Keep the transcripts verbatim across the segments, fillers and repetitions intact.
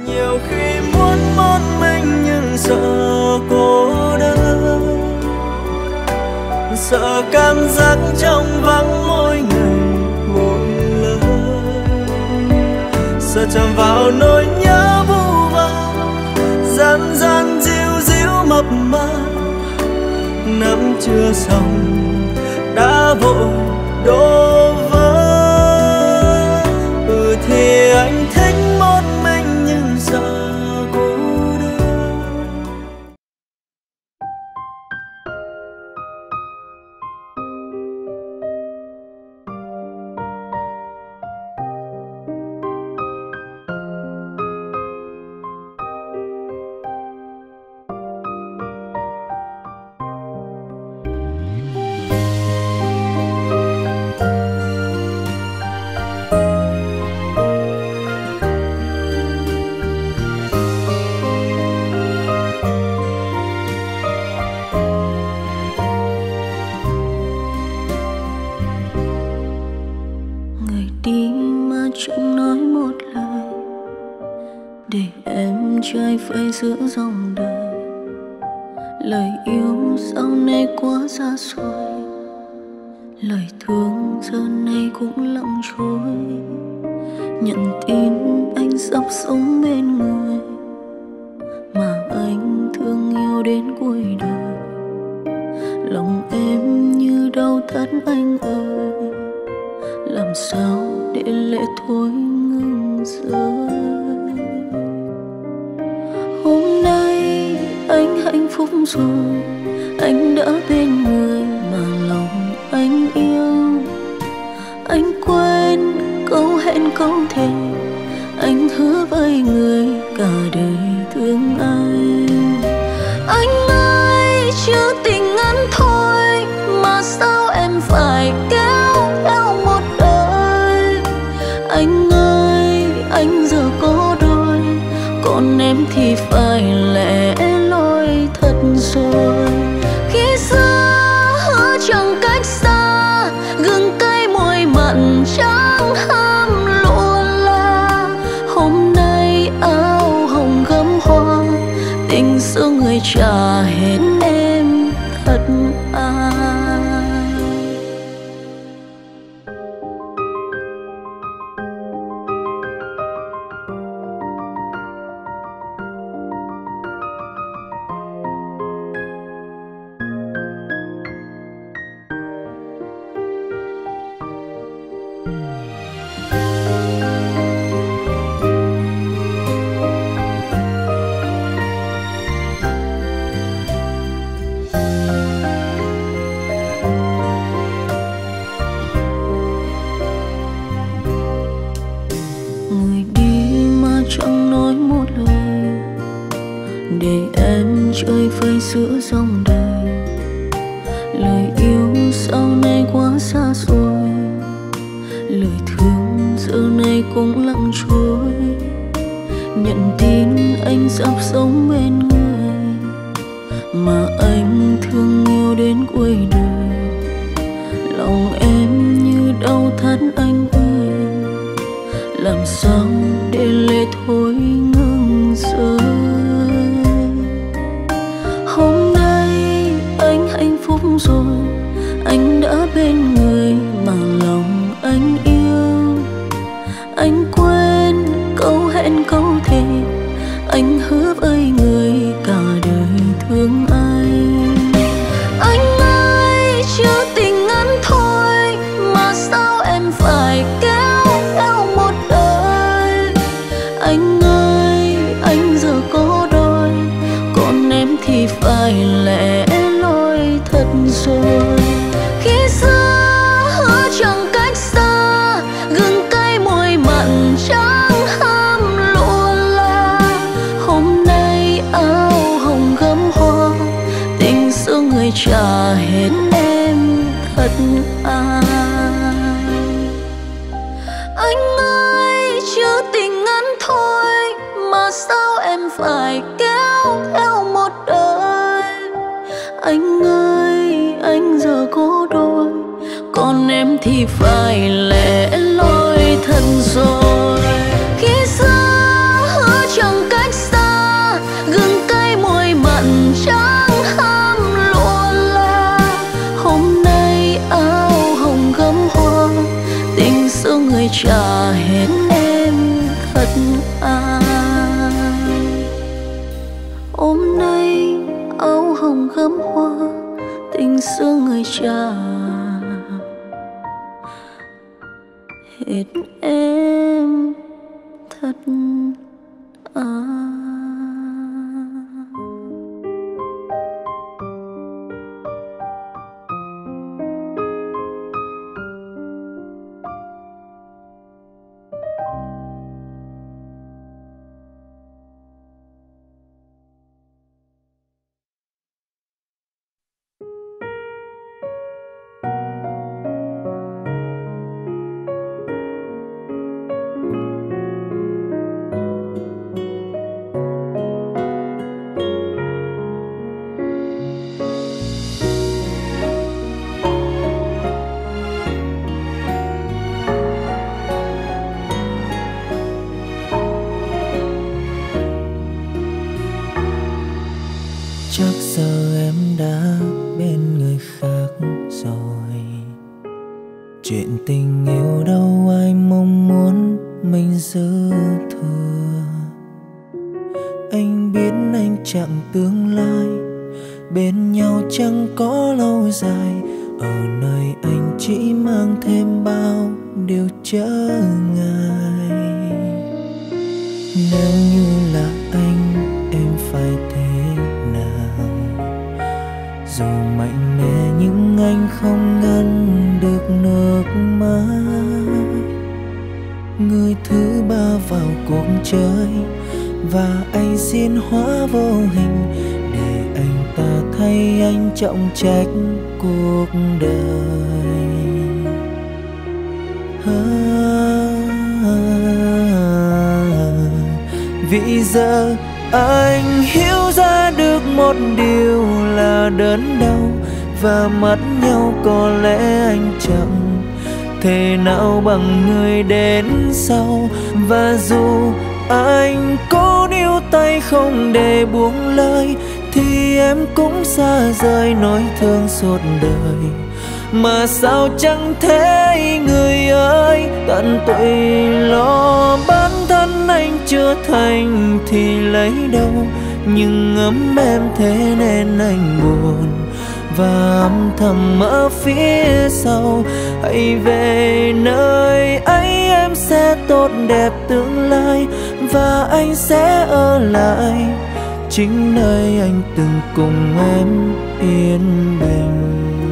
Nhiều khi muốn một mình nhưng sợ cô đơn, sợ cảm giác trong vắng mỗi ngày một lời, sợ chạm vào nỗi nhớ vu vơ gian gian díu díu mập mờ, nắm chưa xong đã vội đổ vỡ. Ừ thì anh thích một mình nhưng sợ cô đơn. Phơi giữa dòng đời, lời yêu sau này quá xa xôi, lời thương giờ này cũng lặng trôi. Nhận tin anh sắp sống bên người mà anh thương yêu đến cuối đời. Lòng em như đau thắt anh ơi, làm sao để lệ thôi ngừng rơi. Hôm nay anh hạnh phúc rồi, anh đã bên người mà lòng anh yêu. Anh quên câu hẹn câu thề, anh hứa với người cả đời thương anh. Anh ơi chưa tình ngắn thôi mà sao em phải kéo theo một đời. Anh ơi anh giờ có đôi, còn em thì phải lẻ loi thật rồi. Khi xưa hứa chẳng cách xa, gừng cay môi mặn chẳng ham luôn là. Hôm nay áo hồng gấm hoa, tình xưa người trả hết em thật ai. Chơi phơi giữa dòng đời, lời yêu sau này quá xa xôi, lời thương giờ này cũng lặng trôi. Nhận tin anh sắp sống bên người mà anh thương yêu đến cuối đời. Lòng em như đau thắt anh ơi, làm sao để lệ thôi ngừng rơi. Hôm nay anh hạnh phúc rồi, anh đã bên người mà lòng anh yêu. Anh quên câu hẹn câu thề, anh hứa với người cả đời thương anh. Anh ơi chưa tình ngắn thôi mà sao em phải kéo theo một đời. Anh ơi anh giờ có đôi, còn em thì phải lẻ loi thật rồi. Khi xưa hứa chẳng cách xa, gừng cay môi mặn chẳng ham luôn là. Hôm nay áo hồng gấm hoa, tình xưa người trả hết em thật ai. Anh ơi chưa tình ngắn thôi mà sao em phải kéo theo một đời. Anh ơi anh giờ có đôi, còn em thì phải lẻ loi thật rồi. Khi xưa hứa chẳng ai. Hôm nay áo hồng gấm hoa, tình xưa người cha hết em thật à. Chắc giờ em đã bên người khác rồi. Chuyện tình yêu đâu ai mong muốn mình dư thừa. Anh biết anh chẳng tương lai, bên nhau chẳng có lâu dài. Ở nơi anh chỉ mang thêm bao điều chớ ngại. Nếu như là anh, em phải thế nào? Dù mạnh mẽ nhưng anh không ngăn được nước mắt. Người thứ ba vào cuộc chơi và anh xin hóa vô hình, để anh ta thay anh trọng trách cuộc đời. Vì giờ anh hiểu ra được một điều là đớn đau, và mất nhau có lẽ anh chẳng thể nào bằng người đến sau. Và dù anh cố níu tay không để buông lời, thì em cũng xa rời nỗi thương suốt đời. Mà sao chẳng thế người ơi, tận tụy lo bản thân anh chưa thành thì lấy đâu. Nhưng ấm em thế nên anh buồn, và âm thầm ở phía sau. Hãy về nơi ấy em sẽ tốt đẹp tương lai, và anh sẽ ở lại chính nơi anh từng cùng em yên bình.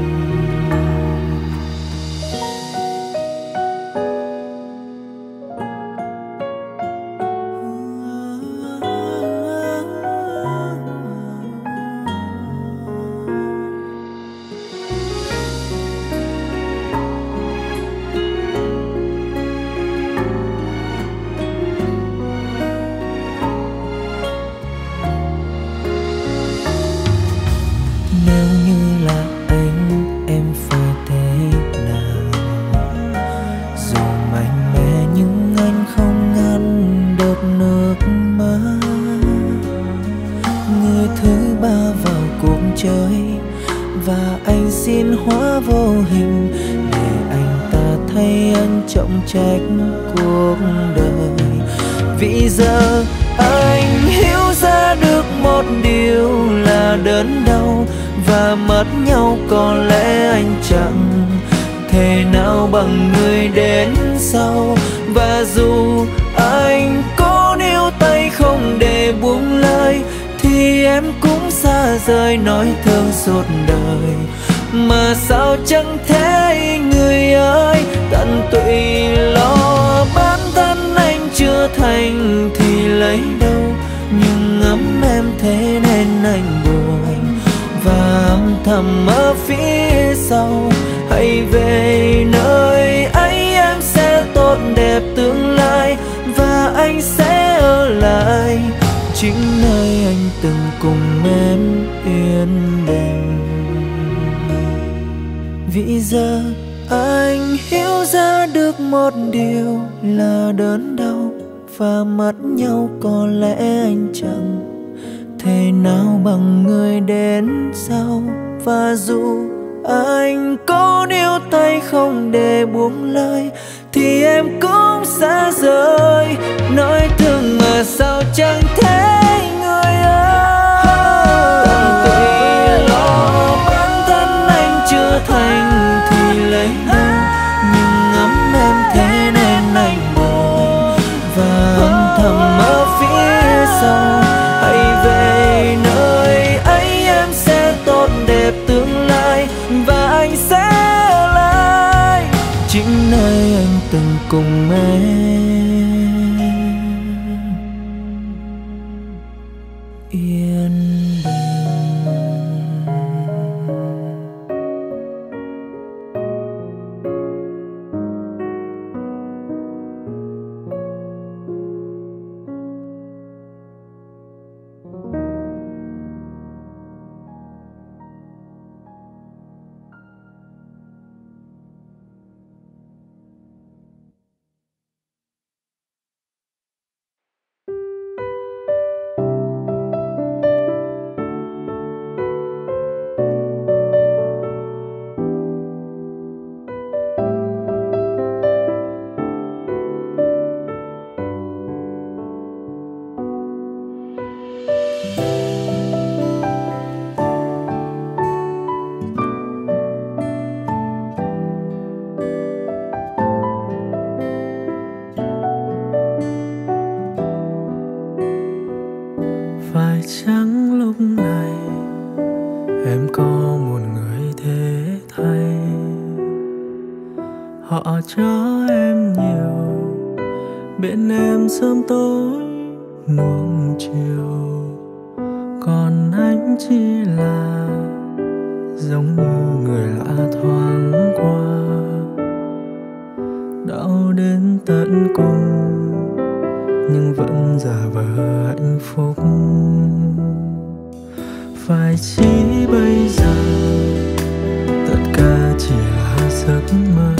Nếu như là anh, em phải thế nào? Dù mạnh mẽ nhưng anh không ngăn được nước mắt. Người thứ ba vào cuộc chơi và anh xin hóa vô hình, để anh ta thay anh trọng trách cuộc đời. Vì giờ anh hiểu ra được một điều là đớn đau, và mất nhau có lẽ anh chẳng thể nào bằng người đến sau. Và dù anh cố níu tay không để buông lời, thì em cũng xa rời nỗi thương suốt đời. Mà sao chẳng thế người ơi, tận tụy lo bản thân anh chưa thành thì lấy đâu. Nhưng ấm em thế nên anh buồn, và âm thầm ở phía sau. Hãy về nơi ấy em sẽ tốt đẹp tương lai, và anh sẽ ở lại chính nơi anh từng cùng em yên bình. Vì giờ anh hiểu ra được một điều là đớn đau, và mất nhau có lẽ anh chẳng thể nào bằng người đến sau. Và dù anh cố níu tay không để buông lời, thì em cũng xa rời nỗi thương mà sao chẳng thấy người ơi. Tự lo bản thân anh chưa thành thì lấy đâu, nhưng ngắm em thế nên anh buồn và âm thầm ở phía sau. Hãy về nơi ấy em sẽ tốt đẹp tương lai và anh sẽ ở lại chính nơi anh từng cùng em yên cho em nhiều, bên em sớm tối nuông chiều, còn anh chỉ là giống như người lạ thoáng qua, đau đến tận cùng nhưng vẫn giả vờ hạnh phúc. Phải chỉ bây giờ tất cả chỉ là giấc mơ,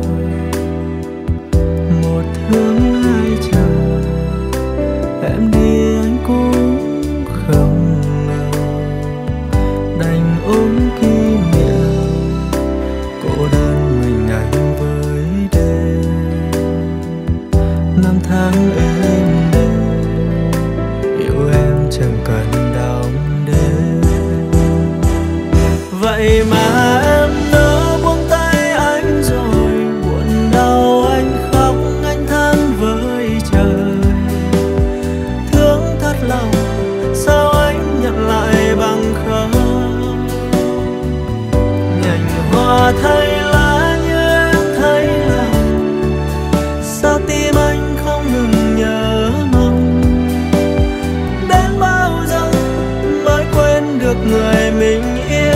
một thương hai chờ, em đi anh cũng không ngờ, đành ôm kỷ niệm cô đơn mình anh với đêm. Năm tháng êm đềm yêu em chẳng cần đong đếm, vậy mà em nỡ buông tay anh rồi, buồn đau anh khóc anh than với trời. Thương thật lòng sao anh nhận lại bằng không, nhành hoa thay lá như em thấy lòng, sao tim anh không ngừng nhớ mong. Đến bao giờ mới quên được người mình yêu.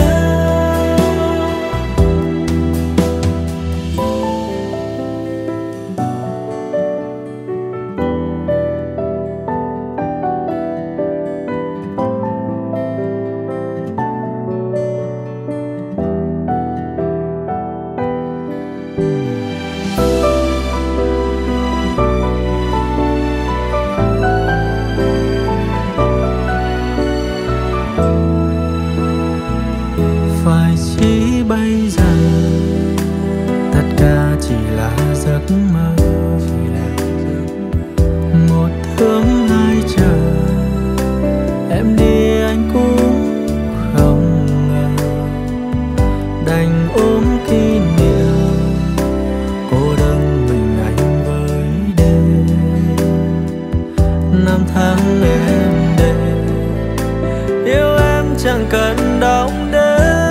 Phải chỉ bây giờ tất cả chỉ là giấc mơ, một thương hai chờ, em đi anh cũng không ngờ, đành ôm kỷ niệm cô đơn mình anh với đêm. Năm tháng êm đềm yêu em chẳng cần đong đếm,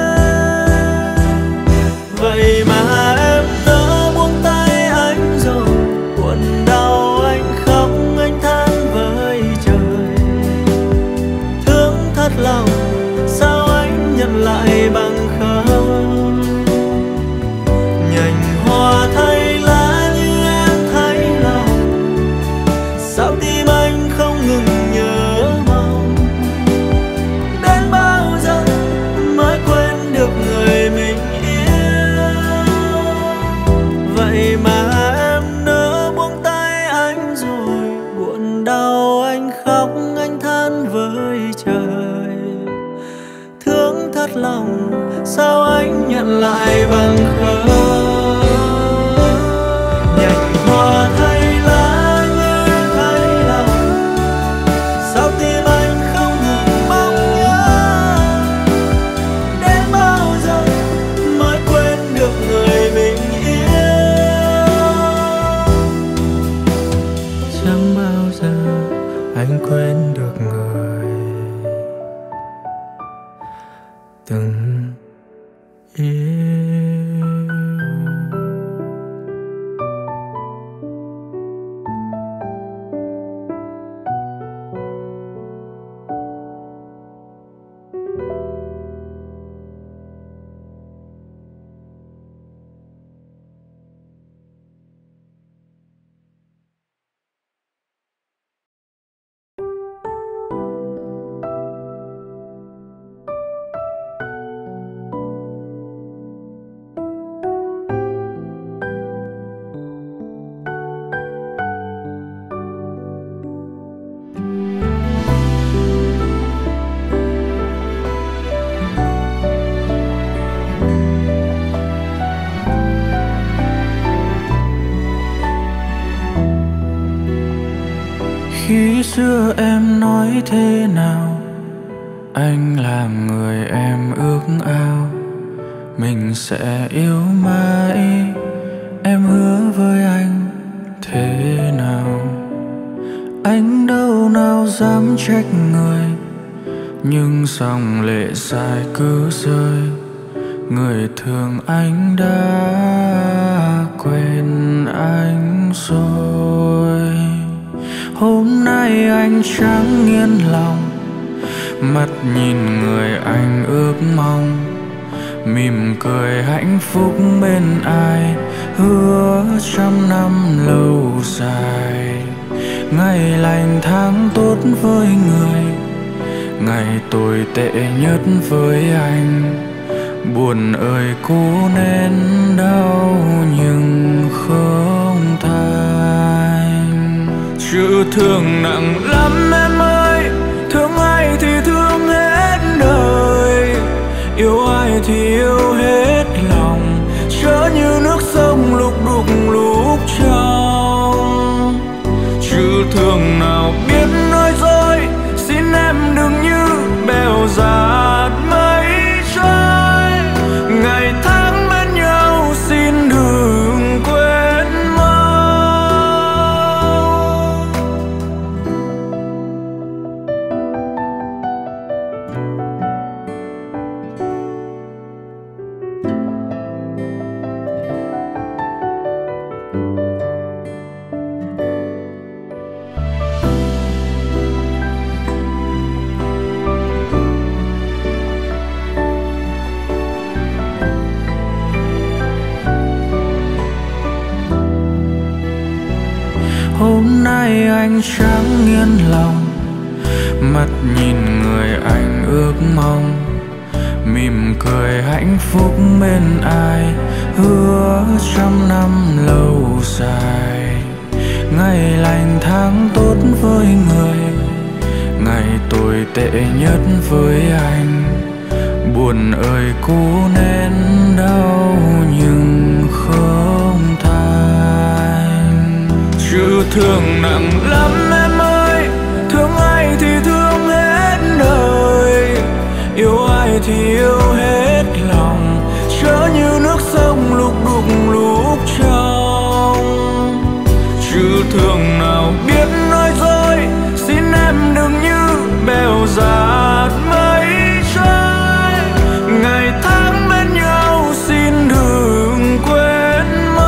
vậy mà em nỡ buông tay anh rồi, buồn đau anh khóc anh than với trời. Thương thật lòng sao anh nhận lại bằng không, nhành hoa thay lá như em thấy lòng, sao tim anh không ngừng nhớ mong. Đến bao giờ mới anh quên được người từng yêu. Khi xưa em nói thế nào, anh là người em ước ao, mình sẽ yêu mãi. Em hứa với anh thế nào, anh đâu nào dám trách người, nhưng dòng lệ dài cứ rơi. Người thương anh đã quên anh rồi. Hôm nay anh chẳng yên lòng, mắt nhìn người anh ước mong, mỉm cười hạnh phúc bên ai, hứa trăm năm lâu dài. Ngày lành tháng tốt với người, ngày tồi tệ nhất với anh. Buồn ơi cố nén đau nhưng không thành. Chữ thương nặng lắm em ơi, thương ai thì thương hết đời, yêu ai thì yêu hết lòng, chớ như nước sông lúc đục lúc trong. Chữ thương nào biết nói dối, xin em đừng như bèo dạt mây trôi. Ngày tháng bên nhau xin đừng quên mau. Hôm nay anh chẳng yên lòng, mắt nhìn người anh ước mong, mỉm cười hạnh phúc bên ai, hứa trăm năm lâu dài. Ngày lành tháng tốt với người, ngày tồi tệ nhất với anh. Buồn ơi cố nén đau nhưng không thành. Chữ thương nặng lắm em ơi, thương ai thì thương hết đời, yêu ai thì yêu hết lòng, chớ như nước sông lúc đục lúc trong. Chữ thương nào biết nói dối, xin em đừng như bèo dạt mây trôi. Ngày tháng bên nhau xin đừng quên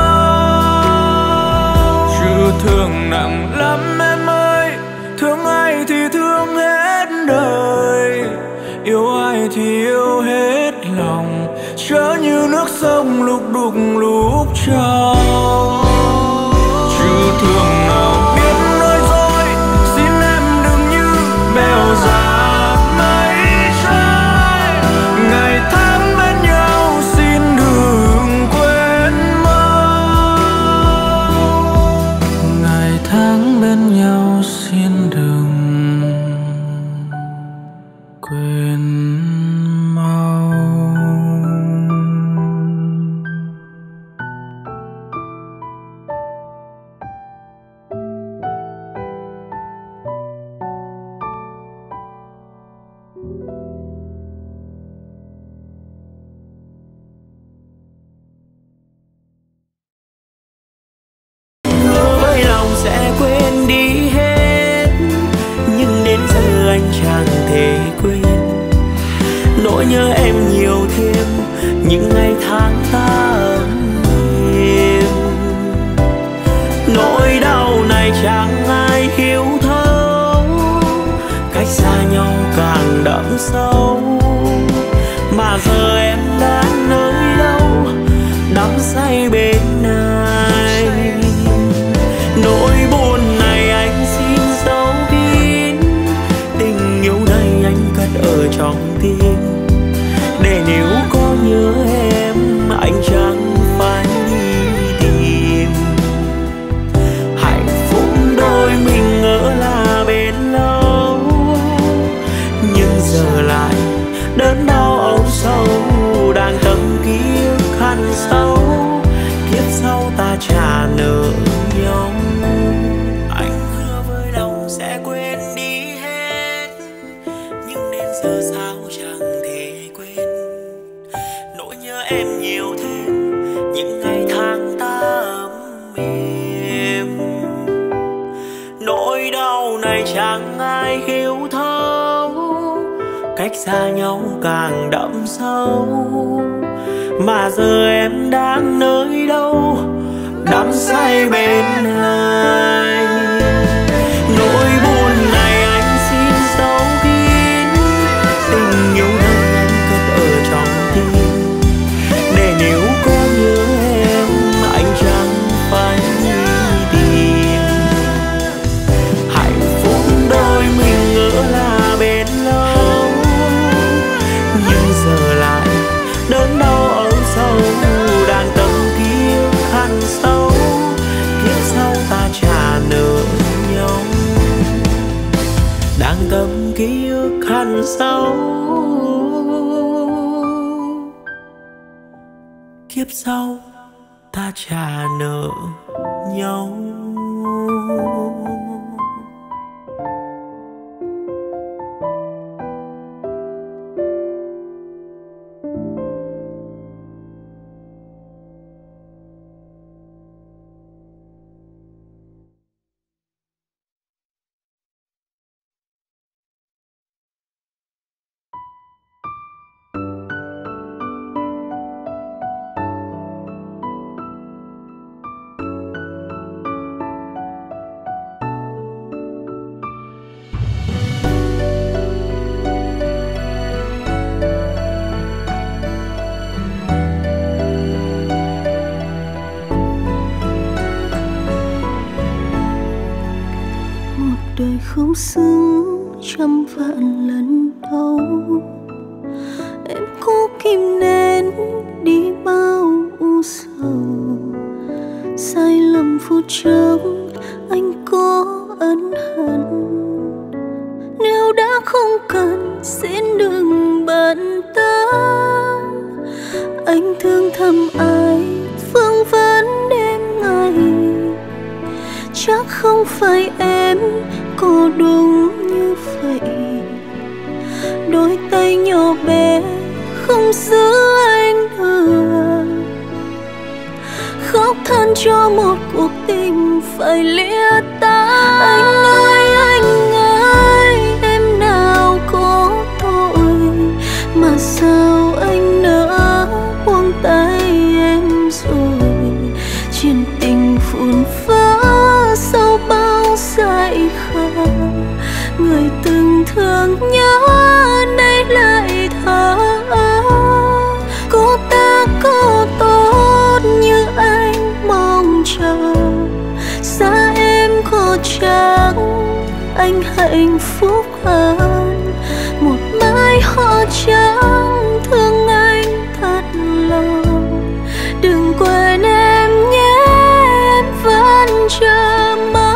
mau. Chữ thương nặng lắm em ơi, thương ai thì thương hết đời, yêu ai thì yêu hết lòng, chớ như nước sông lúc đục lúc trong. Chữ thương nào biết nói dối, xin em đừng như bèo dạt mây trôi. Ngày tháng bên nhau xin đừng quên mau. Ngày tháng bên nhau xin đừng quên mau. quên. Nỗi nhớ em nhiều thêm những ngày tháng ta ấm êm. Nỗi đau này chẳng ai hiểu thấu, cách xa nhau càng đậm sâu. Mà giờ em đã nơi đâu, đắm say bên ai. Nỗi buồn này anh xin giấu kín, tình yêu này anh cất ở trong tim. Để nếu có nhớ em, anh chẳng phải đi tìm. Hạnh phúc đôi mình ngỡ là bên lâu, nhưng giờ lại đớn đau âu sâu. Đang tâm kiếp khăn sâu, kiếp sau ta trả nợ nhau. Anh hứa với lòng sẽ quên đi hết, nhưng đến giờ sao chẳng thể quên. Nỗi nhớ em nhiều thêm những ngày tháng ta ấm êm. Nỗi đau này chẳng ai hiểu thấu, cách xa nhau càng đậm sâu. Mà giờ em đang nơi đâu, đắm say bên ai. Nỗi buồn này anh xin giấu kín, tình yêu này anh cất ở trong tim. Để nếu có nhớ em, anh chẳng phải đi tìm. Hạnh phúc đôi mình ngỡ là bên lâu, nhưng giờ lại đớn đau âu sâu. Đang tâm kiếp khăn sâu, kiếp sau ta trả nợ nhau. Đang tâm kiếp khăn sâu, kiếp sau ta trả nợ nhau. Đời không xứng trăm vạn lần đâu, em cố kìm nén đi bao u sầu. Sai lầm phút chốc anh có ân hận, nếu đã không cần xin đừng bận tâm. Anh thương thầm ai vương vấn đêm ngày, chắc không phải em có đúng như vậy. Đôi tay nhỏ bé không giữ anh được, khóc than cho một cuộc tình phải lìa tay. Anh ơi anh ơi, em nào có tội mà sao anh nỡ buông tay em rồi. Chuyện tình phun phá sau bao dại khờ, người từng thương nhớ nay lại thở ơ. Cô ta có tốt như anh mong chờ, xa em có chắc anh hạnh phúc hơn. Một mai họ chẳng thương anh thật lòng, đừng quên em nhé, em vẫn chờ mong.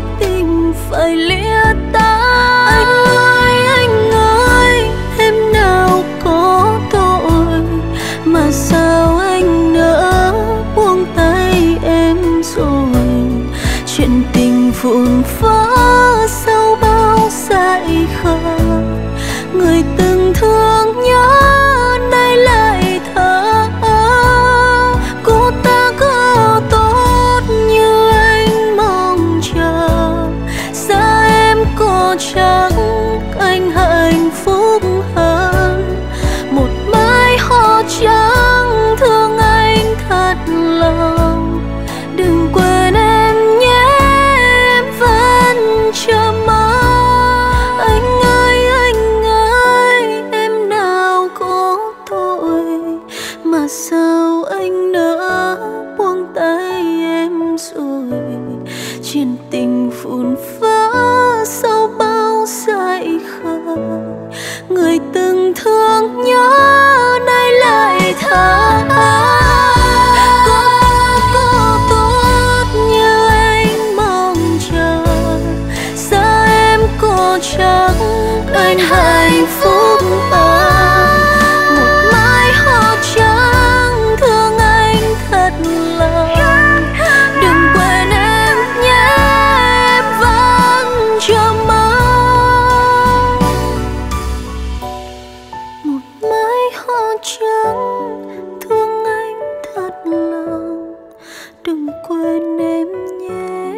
cuộc tình phải lìa ta. Anh ơi, anh ơi, em nào có tội mà sao anh nỡ buông tay em rồi. Chuyện tình vụn vỡ sau bao dại khờ, người từng thương nhớ nay lại thở. Cô ta có tốt như anh mong chờ, xa em có chắc anh hạnh phúc hơn. Một mái hoa trắng thương anh thật lòng, đừng quên em nhé, em vẫn chờ mong. Anh ơi, anh ơi, em nào có tội mà sao anh nỡ buông tay em rồi. Chuyện tình vụn vỡ sau bao dại khờ, người từng thương nhớ nay lại thở. Có có tốt như anh mong chờ, xa em có chắc anh hạnh phúc hơn. Một mái hoa trắng thương anh thật lòng, đừng quên em nhé, em vẫn chờ mong. Một mái hoa trắng thương anh thật lòng, đừng quên em nhé,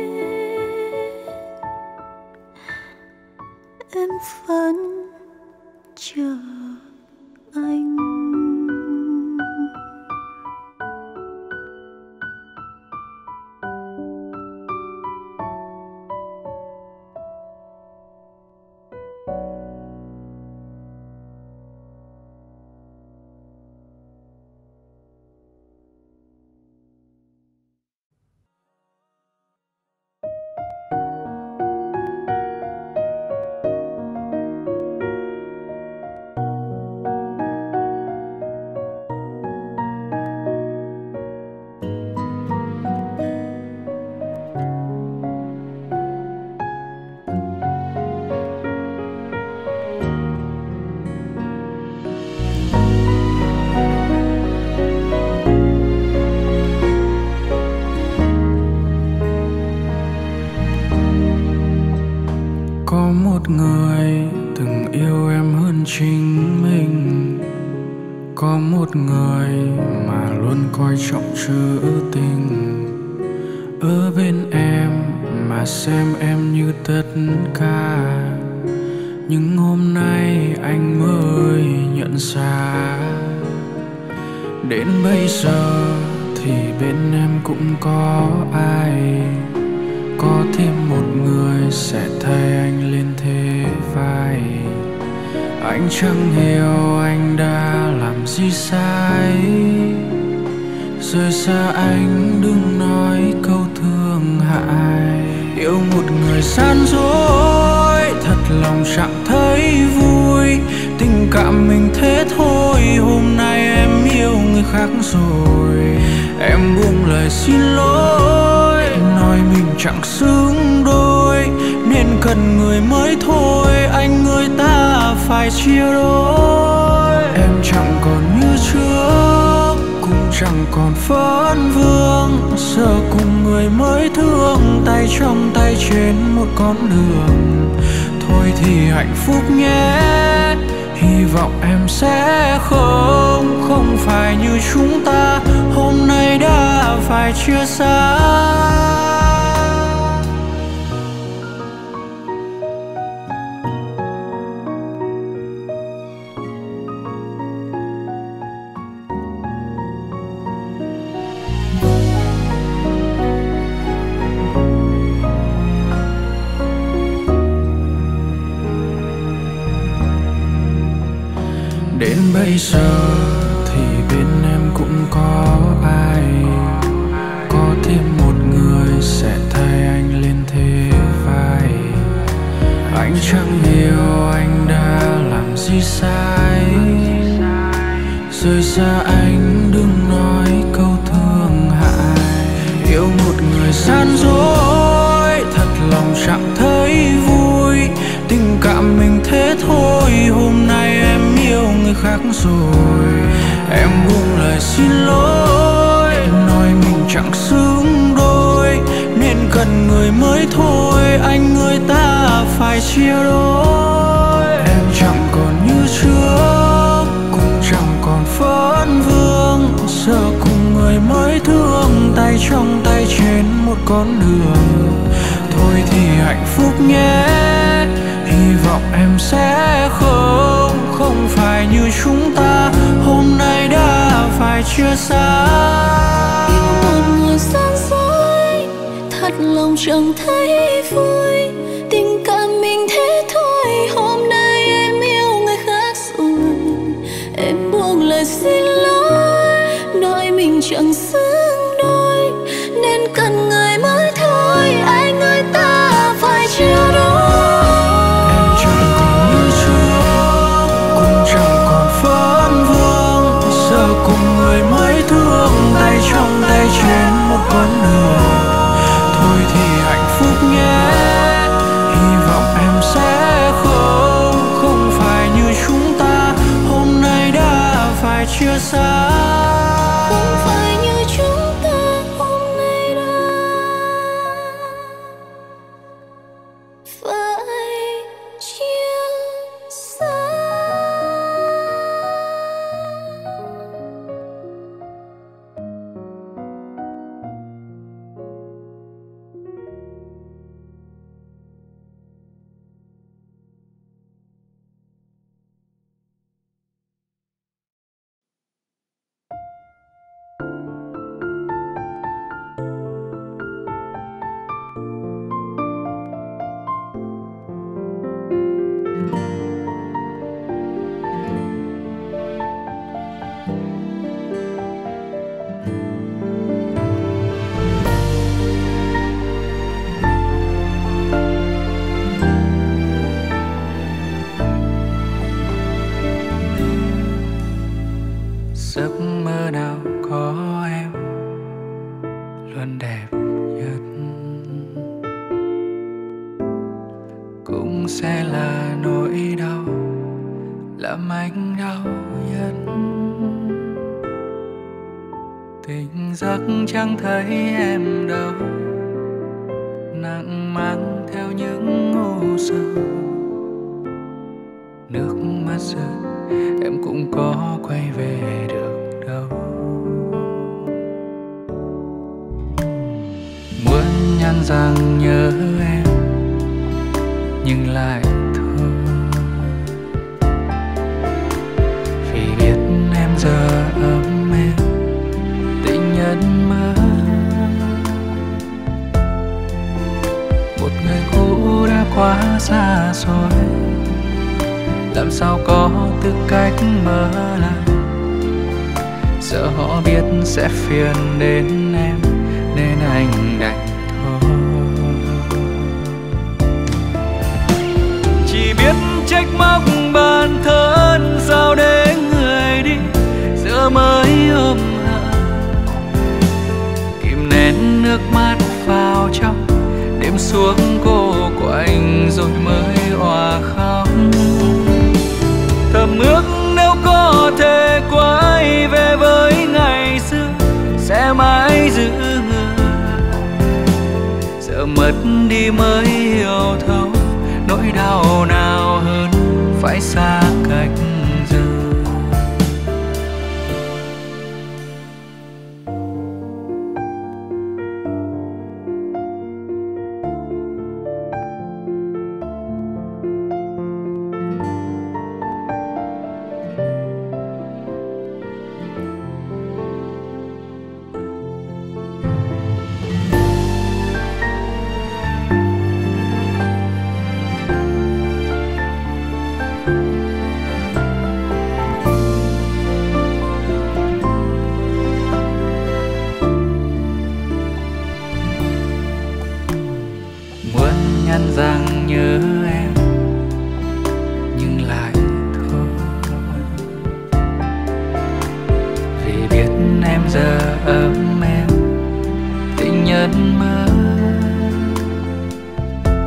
em vẫn chờ anh. Có một người từng yêu em hơn chính mình, có một người mà luôn coi trọng trữ tình. Ở bên em mà xem em như tất cả, nhưng hôm nay anh mới nhận ra. Đến bây giờ thì bên em cũng có ai, có thêm một người sẽ thay anh lên thế vai. Anh chẳng hiểu anh đã làm gì sai, rời xa anh đừng nói câu thương hại. Yêu một người gian dối, thật lòng chẳng thấy vui. Tình cảm mình thế thôi, hôm nay em yêu người khác rồi. Em buông lời xin lỗi, nói mình chẳng xứng đôi, nên cần người mới thôi. Anh người ta phải chia đôi. Em chẳng còn như trước, cũng chẳng còn phấn vương. Giờ cùng người mới thương, tay trong tay trên một con đường. Thôi thì hạnh phúc nhé, hy vọng em sẽ không Không phải như chúng ta hôm nay đã phải chia xa. Đến bây giờ thì bên em cũng có ai, có thêm một người sẽ thay anh lên thế vai. Anh chẳng hiểu anh đã làm gì sai, rời xa anh đừng nói câu thương hại. Yêu một người gian dối, thật lòng rồi. Em buông lời xin lỗi, nói mình chẳng xứng đôi, nên cần người mới thôi, anh người ta phải chia đôi. Em chẳng còn như trước, cũng chẳng còn phấn vương, giờ cùng người mới thương, tay trong tay trên một con đường. Thôi thì hạnh phúc nhé, hy vọng em sẽ không, không phải như chúng ta hôm nay đã phải chia xa. Yêu một người gian dối, thật lòng chẳng thấy vui, tình cảm mình thế thôi, hôm nay em yêu người khác rồi. Em buông lời xin lỗi, nói mình chẳng xứng đôi, nên cần người mới thôi, anh người ta phải chia đôi. Em chẳng còn như trước, cũng chẳng còn phấn vương, giờ cùng người mới thương, tay trong tay trên một con đường. Thôi thì hạnh phúc nhé, hy vọng em sẽ không, không phải như chúng ta hôm nay đã phải chia xa. Không phải như chúng ta hôm nay đã phải chia xa. Giấc mơ nào có em luôn đẹp nhất, cũng sẽ là nỗi đau làm anh đau nhất. Tỉnh giấc chẳng thấy em đâu, nặng mang theo những ngu sầu. Nước mắt rơi em cũng có quay về được đâu. Muốn nhắn rằng nhớ em nhưng lại thôi, vì biết em giờ ấm êm tình nhân mơ. Một người cũ đã quá xa rồi, làm sao có tư cách mở lại. Sợ họ biết sẽ phiền đến em, nên anh đành thôi. Chỉ biết trách móc bản thân, sao để người đi giờ mới ôm hận. Kìm nén nước mắt vào trong, đêm xuống cô quạnh rồi mới òa khóc. Thầm ước nếu có thể quay về với ngày xưa, sẽ mãi giữ người. Giờ mất đi mới hiểu thấu, nỗi đau nào hơn phải xa cách giờ. Rằng nhớ em nhưng lại thôi, vì biết em giờ ấm em tình nhân mơ.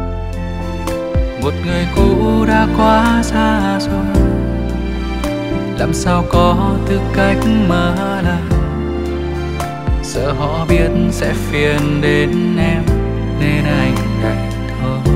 Một người cũ đã quá xa rồi, làm sao có tư cách mở lời. Sợ họ biết sẽ phiền đến em nên anh đành thôi.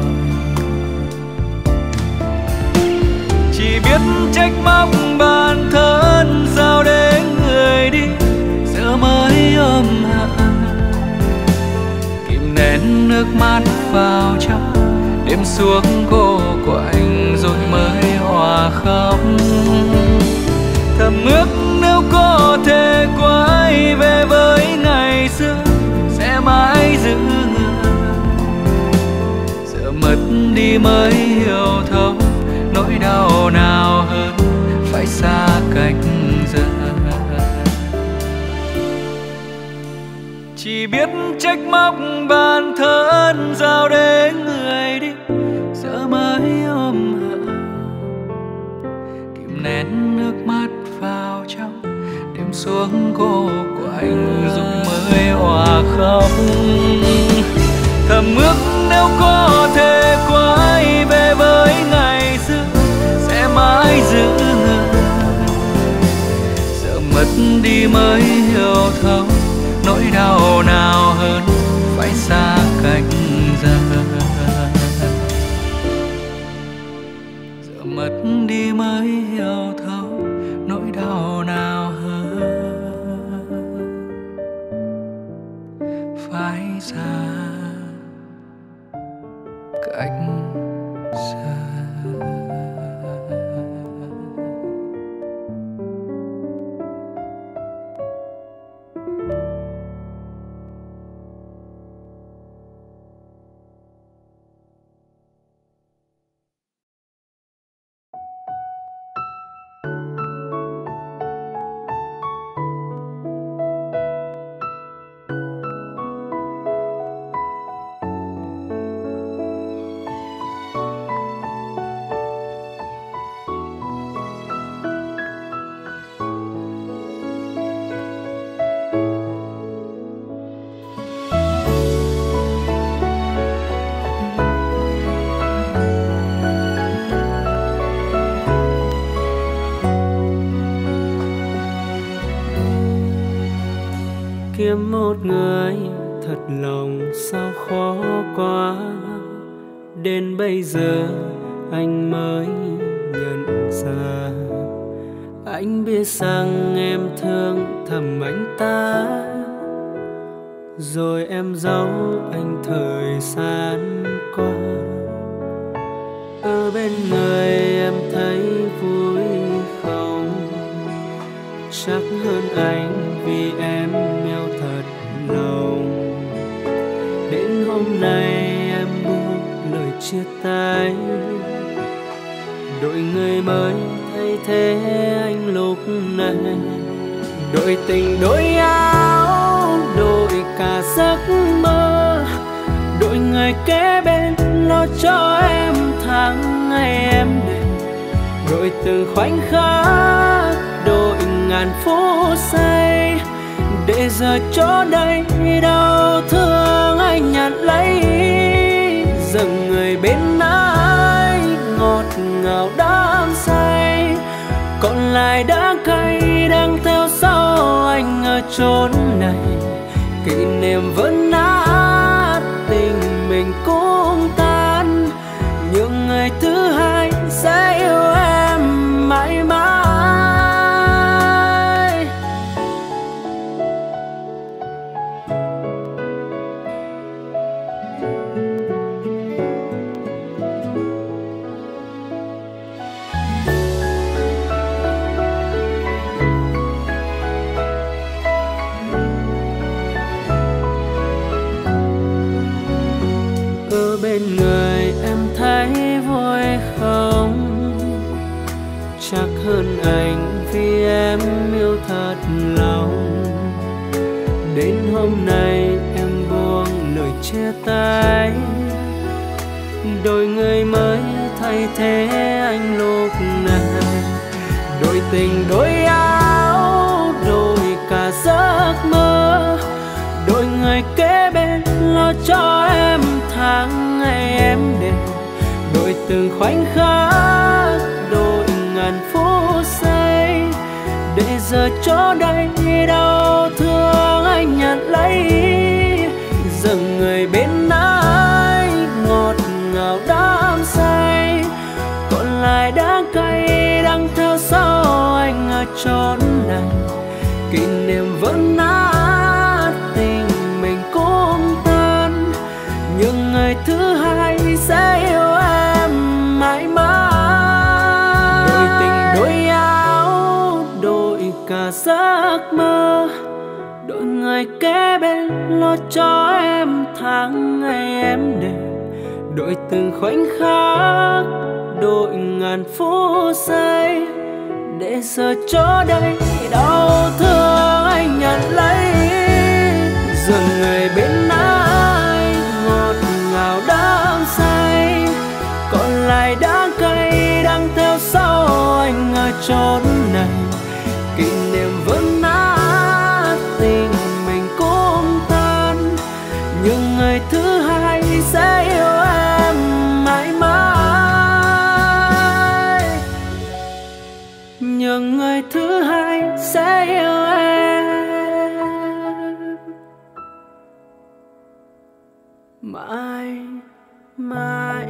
Chỉ biết trách móc bản thân sao để người đi giờ mới ôm hận, kìm nén nước mắt vào trong đêm xuống cô của anh rồi mới hòa khóc. Thầm ước nếu có thể quay về với ngày xưa sẽ mãi giữ người. Giờ mất đi mới hiểu thấu nỗi đau nào hơn phải xa cách giờ. Chỉ biết trách móc bản thân sao để người đi giờ mới ôm hận, kìm nén nước mắt vào trong đêm xuống cô của anh rồi mới hòa khóc. Thầm ước nếu có thể quay về với ngày xưa sẽ mãi giữ người. Giờ mất đi mới hiểu thấu nỗi đau nào hơn phải xa cách giờ. Giờ mất đi mới hiểu thấu nỗi đau nào hơn phải xa cách giờ. Kiếm một người thật lòng sao khó quá, đến bây giờ anh mới nhận ra. Anh biết rằng em thương thầm anh ta, rồi em giấu anh thời gian qua. Ở bên người em thấy vui không? Chắc hơn anh vì em yêu thật lòng. Đến hôm nay em buông lời chia tay, đội người mới thay thế anh lúc này. Đổi tình đổi áo, đổi cả giấc mơ, đổi người kế bên lo cho em tháng ngày em đêm. Đổi từng khoảnh khắc, đổi ngàn phút giây, để giờ chỗ đây đau thương anh nhận lấy. Dừng người bên anh ngọt ngào đắm say, còn lại đắng cay đang theo sau anh ở chốn này. Kỷ niệm vẫn nát, tình mình cũng tan, nhưng người thứ hai sẽ yêu em mãi mãi. Bên người em thấy vui không? Chắc hơn anh vì em yêu thật lòng. Đến hôm nay em buông lời chia tay, đổi người mới thay thế anh lúc này. Đổi tình đổi áo, đổi cả giấc mơ, đổi người kế bên lo cho em tháng ngày em đều. Đổi từng khoảnh khắc, đổi ngàn phút giây, giờ chỗ đây đau thương anh nhận lấy. Giờ người bên anh ngọt ngào đắm say, còn lại đắng cay đang theo sau anh ở chốn này. Kỷ niệm vẫn nát, tình mình cũng tan, nhưng ngày thứ hai sẽ yêu em mãi mãi. Đôi tình đôi áo, đôi cả giấc mơ, đôi người kế bên lo cho em tháng ngày em đêm. Đôi từng khoảnh khắc, đôi ngàn phút giây, để giờ chỗ đây đau thương anh nhận lấy. Giờ người bên anh ngọt ngào đắm say, còn lại đắng cay đang theo sau anh ở chốn này. Kỷ niệm vẫn nát, tình mình cũng tan, nhưng ngày thứ hai sẽ yêu em mãi mãi. Nhưng ngày thứ hai sẽ yêu em mãi mãi.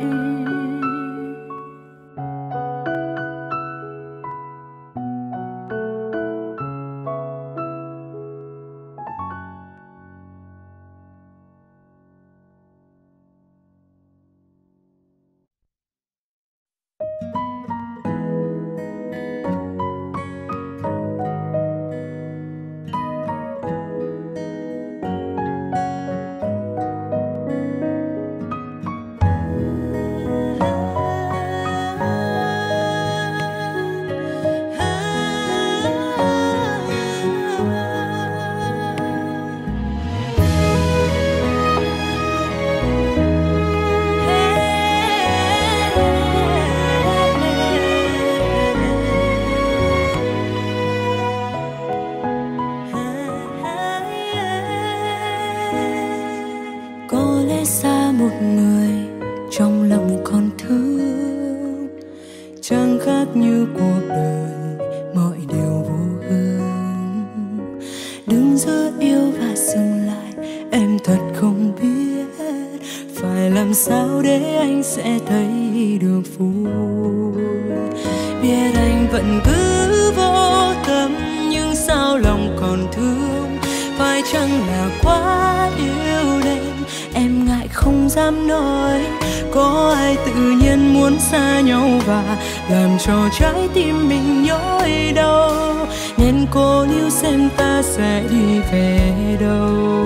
Làm cho trái tim mình nhói đau, nên cô níu xem ta sẽ đi về đâu.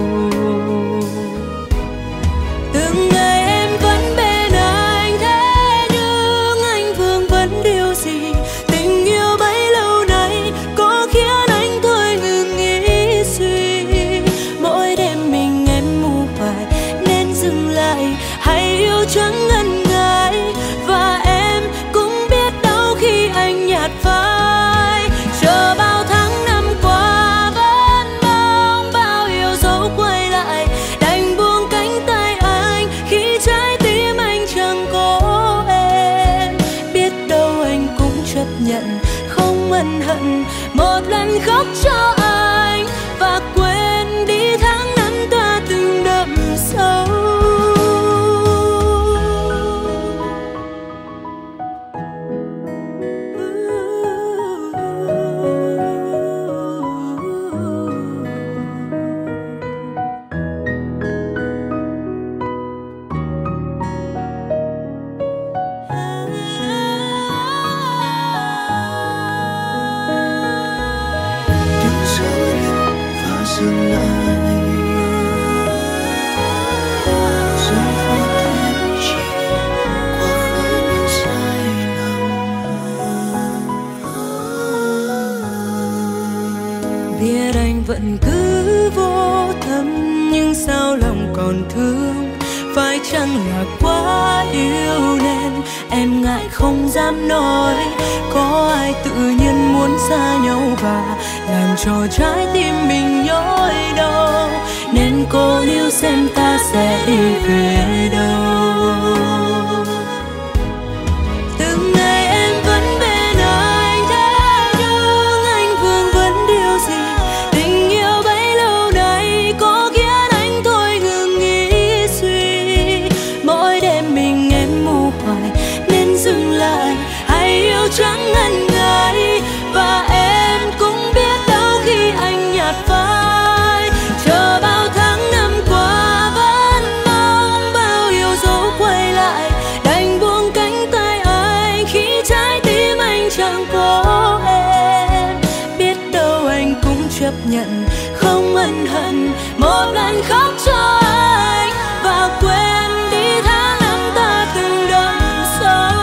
Từng ngày em vẫn bên anh, thế nhưng anh vương vấn điều gì? Tình yêu bấy lâu nay có khiến anh thôi ngừng nghĩ suy. Mỗi đêm mình em mù phải nên dừng lại, hay yêu chẳng ngần ngại. Và em khi anh nhạt phai, chờ bao tháng năm qua vẫn mong bao yêu dấu quay lại. Đành buông cánh tay anh khi trái tim anh chẳng có em. Biết đâu anh cũng chấp nhận không ân hận, một lần khóc cho anh và quên đi tháng năm ta từng đậm sâu. Biết anh vẫn cứ vô tâm, nhưng sao lòng còn thương. Phải chăng là quá yêu nên em ngại không dám nói. Có ai tự nhiên muốn xa nhau và làm cho trái tim mình nhói đau, nên cô níu xem ta sẽ đi về đâu. Từng ngày em vẫn bên anh, thế nhưng anh vương vấn chẳng có em. Biết đâu anh cũng chấp nhận, không ân hận một lần khóc cho anh và quên đi tháng năm ta từng đậm sâu.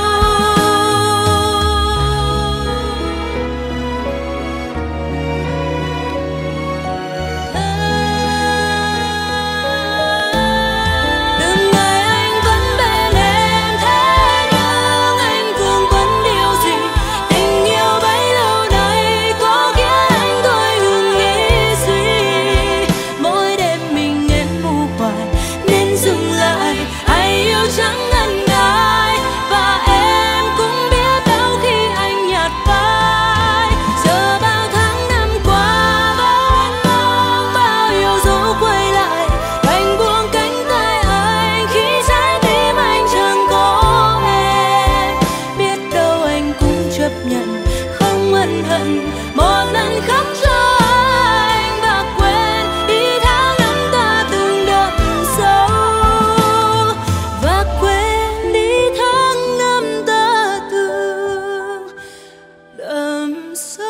Từng ngày anh vẫn bên em, thế nhưng anh vương vấn điều gì? Tình yêu bấy lâu nay có khiến anh thôi ngừng nghĩ suy. Mỗi đêm mình em mù hoài nên dừng lại, ai yêu chẳng ngần ngại. Và em cũng biết đau khi anh nhạt phai. Giờ bao tháng năm qua vẫn mong bao yêu dấu quay lại. Anh buông cánh tay anh khi trái tim anh chẳng có em. Biết đâu anh cũng chấp nhận, không ân hận một lần khóc cho anh và quên đi tháng năm ta từng đậm sâu. Và quên đi tháng năm ta từng đậm sâu.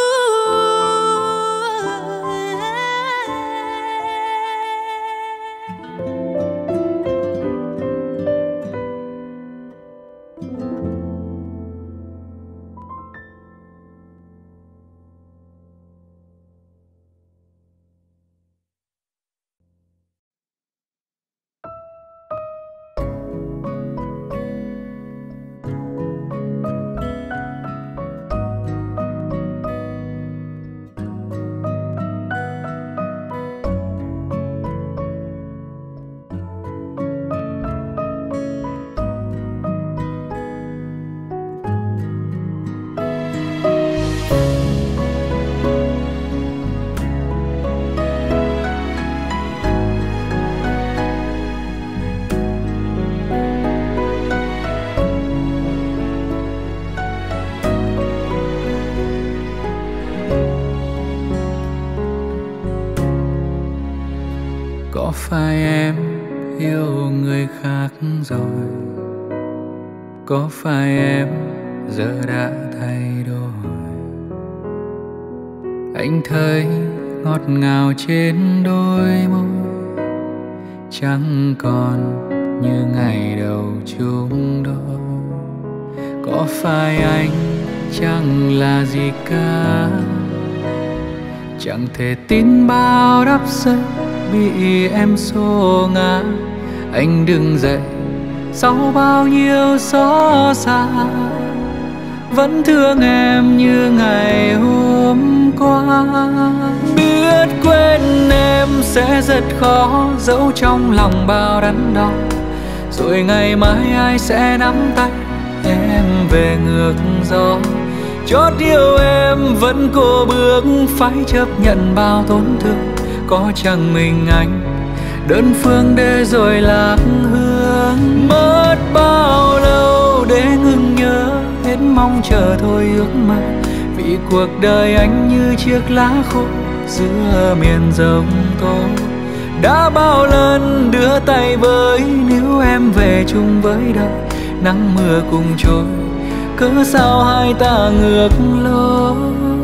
Có phải em yêu người khác rồi? Có phải em giờ đã thay đổi? Anh thấy ngọt ngào trên đôi môi, chẳng còn như ngày đầu chung đôi. Có phải anh chẳng là gì cả, chẳng thể tin bao đắp giấc bị em xô ngã. Anh đứng dậy sau bao nhiêu xót xa, vẫn thương em như ngày hôm qua. Biết quên em sẽ rất khó, giấu trong lòng bao đắn đo. Rồi ngày mai ai sẽ nắm tay em về ngược gió. Chót yêu em vẫn cố bước, phải chấp nhận bao tổn thương. Có chẳng mình anh đơn phương để rồi lạc hương. Mất bao lâu để ngừng nhớ, hết mong chờ thôi ước mơ. Vì cuộc đời anh như chiếc lá khô giữa miền giông tố. Đã bao lần đưa tay với, níu em về chung với đời. Nắng mưa cùng trôi, cớ sao hai ta ngược lối.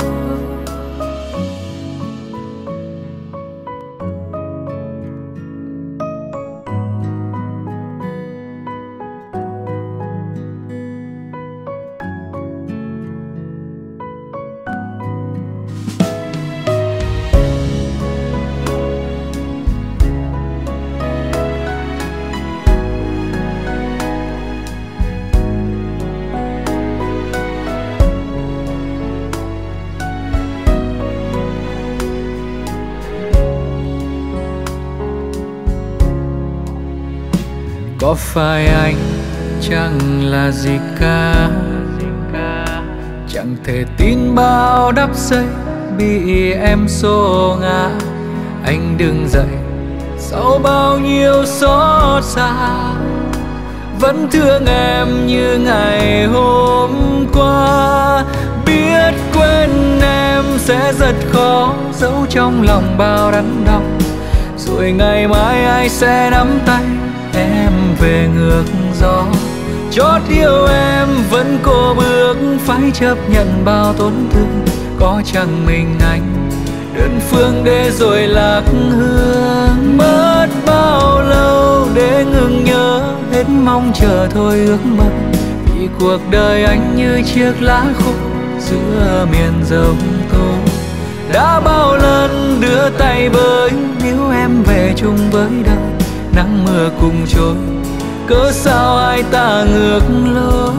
Có phải anh chẳng là gì cả, chẳng thể tin bao đắp dây bị em xô ngã. Anh đứng dậy sau bao nhiêu xót xa, vẫn thương em như ngày hôm qua. Biết quên em sẽ rất khó, giấu trong lòng bao đắn đau. Rồi ngày mai ai sẽ nắm tay em về ngược gió. Chót yêu em vẫn cô bước, phải chấp nhận bao tổn thương. Có chẳng mình anh đơn phương để rồi lạc hương. Mất bao lâu để ngừng nhớ, hết mong chờ thôi ước mơ. Vì cuộc đời anh như chiếc lá khô giữa miền giông tố. Đã bao lần đưa tay với, nếu em về chung với đời. Nắng mưa cùng trôi, cớ sao hai ta ngược lối.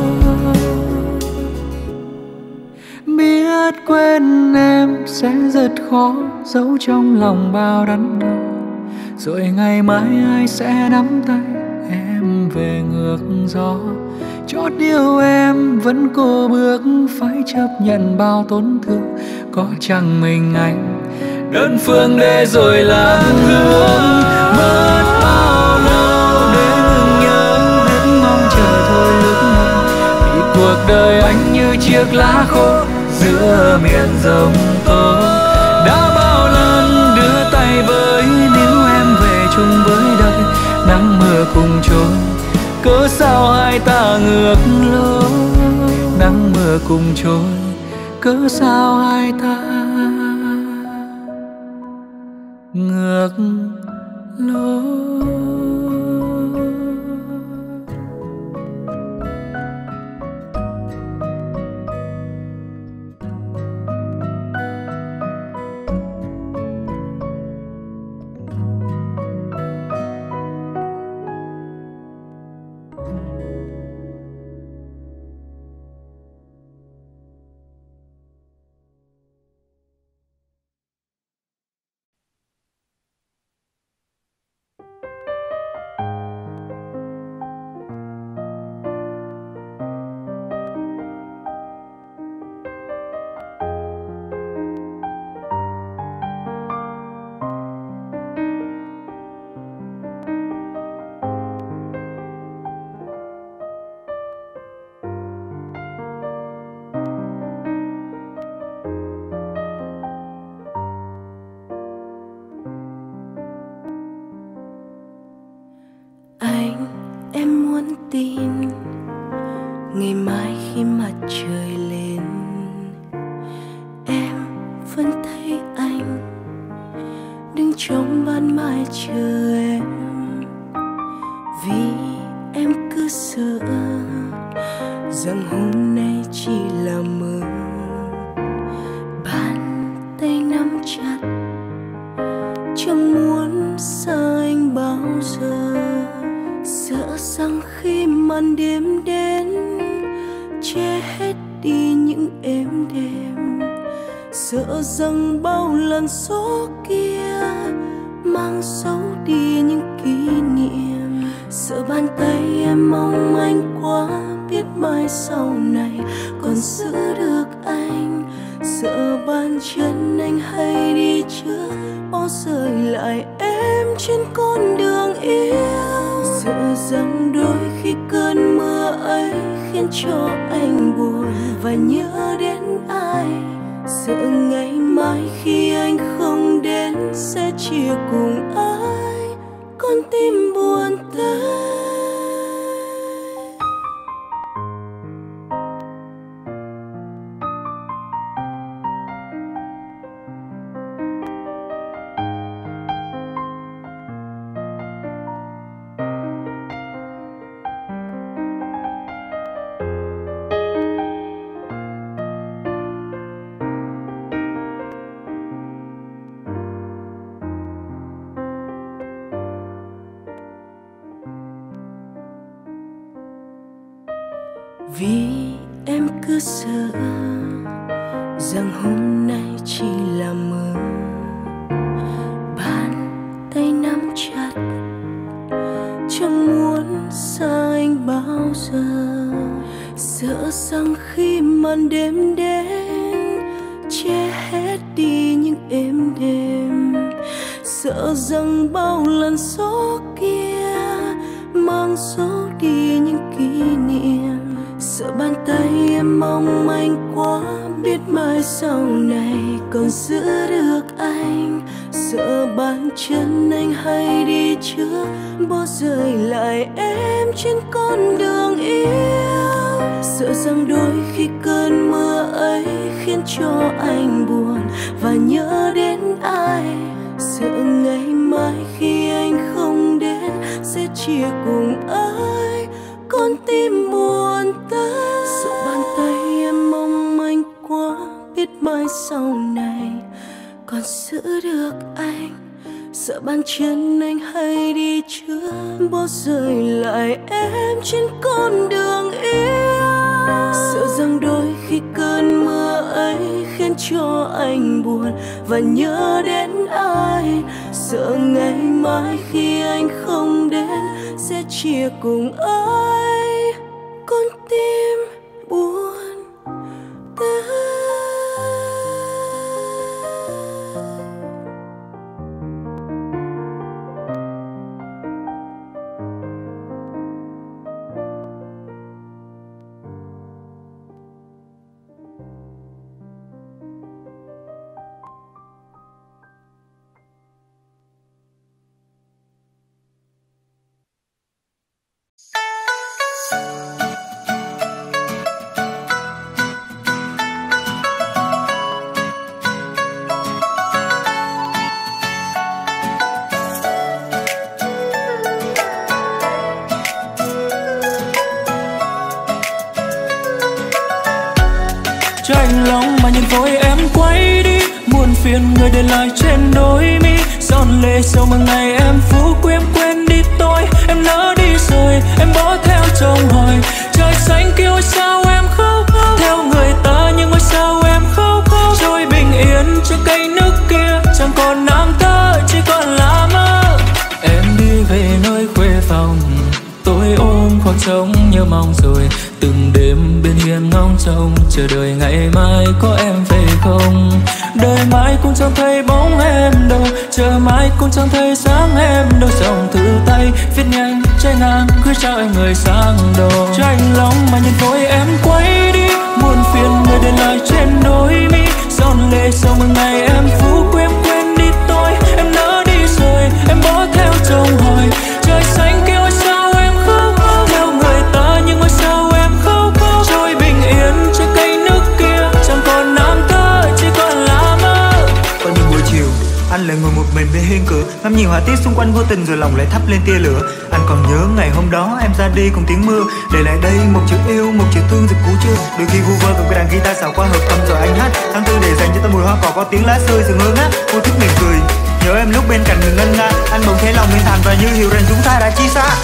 Biết quên em sẽ rất khó, giấu trong lòng bao đắn đo. Rồi ngày mai ai sẽ nắm tay em về ngược gió. Chót yêu em vẫn cô bước, phải chấp nhận bao tổn thương. Có chẳng mình anh đơn phương để rồi lạc hương. Mất bao lâu để ngừng nhớ, hết mong chờ thôi ước mơ. Vì cuộc đời anh như chiếc lá khô giữa miền giông tố. Đã bao lần đưa tay với, nếu em về chung với đời. Nắng mưa cùng trôi, cớ sao hai ta ngược lối. Nắng mưa cùng trôi, cớ sao hai ta ngược lối. Ngày mai khi mặt trời lên, em vẫn thấy anh đứng trong ban mai chờ em. Vì em cứ sợ rằng hôm nay chỉ là mơ. Bàn tay nắm chặt, chẳng muốn xa anh bao giờ. Sợ rằng khi màn đêm đến che hết đi những êm đềm. Sợ rằng bao lần gió kia mang dấu đi những kỷ niệm. Sợ bàn tay em mong anh quá, biết mai sau này còn giữ được anh. Sợ bàn chân anh hay đi trước, bỏ rơi lại em trên con đường yêu. Sợ rằng đôi khi cơn mưa ấy khiến cho anh buồn và nhớ đến ai. Sợ ngày mai khi anh không đến sẽ chia cùng ai, con tim buồn tênh. Vì em cứ sợ rằng hôm nay chỉ là mơ. Bàn tay nắm chặt, chẳng muốn xa anh bao giờ. Sợ rằng khi màn đêm đến che hết đi những êm đềm. Sợ rằng bao lần gió kia mang dấu đi những kỷ niệm. Sợ bàn tay em mong anh quá, biết mai sau này còn giữ được anh. Sợ bàn chân anh hay đi trước, bỏ rơi lại em trên con đường yêu. Sợ rằng đôi khi cơn mưa ấy khiến cho anh buồn và nhớ đến ai. Sợ ngày mai khi anh không đến sẽ chia cùng ai, con tim buồn tênh. Sợ bàn tay em mong manh quá, biết mai sau này còn giữ được anh. Sợ bàn chân anh hay đi trước, bỏ rơi lại em trên con đường yêu. Sợ rằng đôi khi cơn mưa ấy khiến cho anh buồn và nhớ đến ai. Sợ ngày mai khi anh không đến sẽ chia cùng ai, con tim buồn tênh. Chạnh lòng mà nhìn vội em quay đi, buồn phiền người để lại trên đôi mi. Giòn lệ sau một ngày em phú quý em quên đi tôi. Em lỡ đi rồi em bỏ theo chồng hỏi. Trời xanh kia ôi sao em khóc, theo người ta nhưng ôi sao em khóc. Trôi bình yên trên cây nước kia, chẳng còn nàng thơ chỉ còn là mơ. Em đi về nơi khuê phòng, tôi ôm khoảng trống nhớ mong rồi. Từng đêm bên hiên ngóng trông, chờ đợi ngày mai có em về không. Đời mãi cũng chẳng thấy bóng em đâu, chờ mãi cũng chẳng thấy sáng em đâu. Dòng thư tay viết nhanh trái ngang gửi trao em người sang đầu. Chạnh lòng mà nhìn vội em quay đi, buồn phiền người để lại trên đôi mi. Giòn lệ sau một ngày em phú quý em quên đi tôi. Em lỡ đi rồi em bỏ theo chồng hỏi. Trời xanh kia ôi sao em khóc, theo người ta nhưng ôi sao em khóc. Trôi bình yên trên cây nước kia, chẳng còn nam thơ chỉ còn là mơ. Có những buổi chiều anh lại ngồi một mình bên hiên cửa, ngắm nhìn họa tiết xung quanh vô tình rồi lòng lại thắp lên tia lửa. Anh còn nhớ ngày hôm đó em ra đi cùng tiếng mưa, để lại đây một chữ yêu, một chữ thương rồi cũ chưa. Đôi khi vu vơ cùng cái đàn guitar xào qua hợp âm rồi anh hát. Tháng tư để dành cho ta mùi hoa cỏ có tiếng lá rơi rồi ngơ ngác. Cô thức mỉm cười nhớ em lúc bên cạnh người ngân nga. Anh bỗng thấy lòng mình thàn và như hiểu rằng chúng ta đã chia xa.